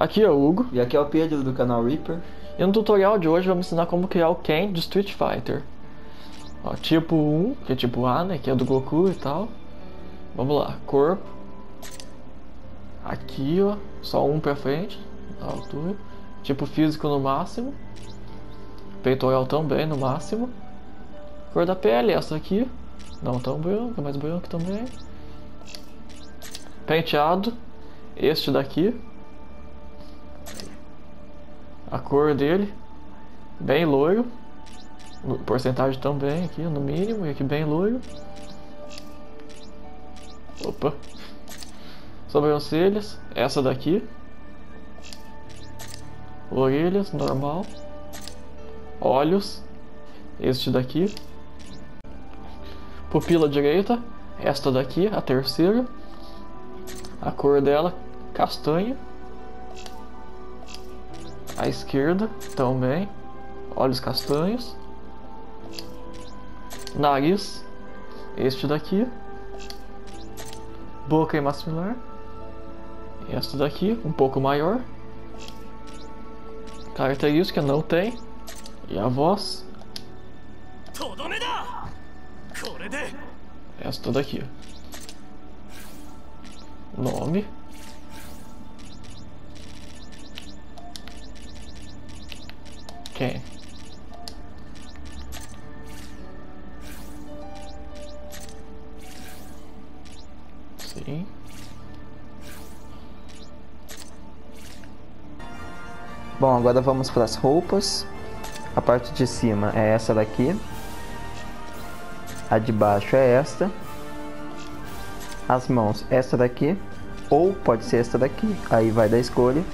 Aqui é o Hugo, E aqui é o Pedro do canal Reaper. e no tutorial de hoje vamos ensinar como criar o Ken de Street Fighter. Ó, tipo 1, que é tipo A, né, que é do Goku e tal. Vamos lá, corpo. Aqui, ó, só um pra frente, a altura. Tipo físico no máximo. Peitoral também no máximo. Cor da pele, essa aqui. Não tão branca, mais branca também. Penteado, este daqui. A cor dele, bem loiro. Porcentagem também aqui no mínimo, e aqui bem loiro. Opa. Sobrancelhas, essa daqui. Orelhas, normal. Olhos, este daqui. Pupila direita, esta daqui, a terceira. A cor dela, castanha. A esquerda também, olhos castanhos. Nariz, este daqui. Boca e maxilar, esta daqui, um pouco maior. Característica não tem. E a voz, esta daqui. Nome, Ken. Sim. Bom, agora vamos para as roupas. A parte de cima é essa daqui. A de baixo é esta. As mãos, esta daqui. Ou pode ser esta daqui. Aí vai da escolha.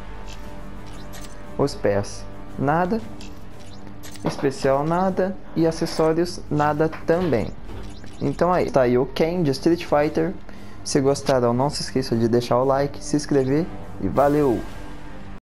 Os pés, nada. Especial, nada. E acessórios, nada também. Então aí, tá aí o Ken de Street Fighter. Se gostaram, não se esqueça de deixar o like, se inscrever e valeu!